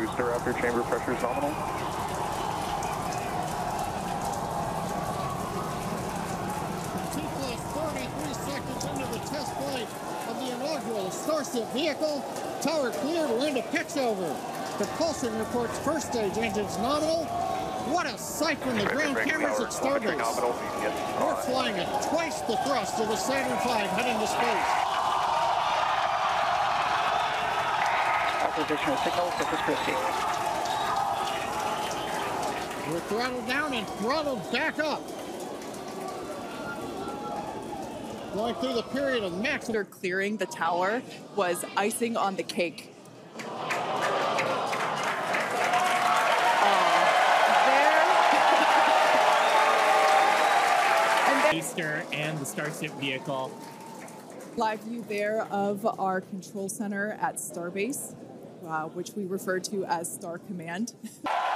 Booster after chamber pressure is nominal. T+33 seconds into the test flight of the inaugural Starship vehicle. Tower clear to end a pitch over. Propulsion reports first stage engines nominal. What a sight from the ground cameras at Starbase. We're flying at twice the thrust of the Saturn V heading to space. Oppositional signal, this is Christie. We're throttled down and throttled back up. Going through the period of max. Clearing the tower was icing on the cake. Booster and the Starship vehicle. Live view there of our control center at Starbase, which we refer to as Star Command.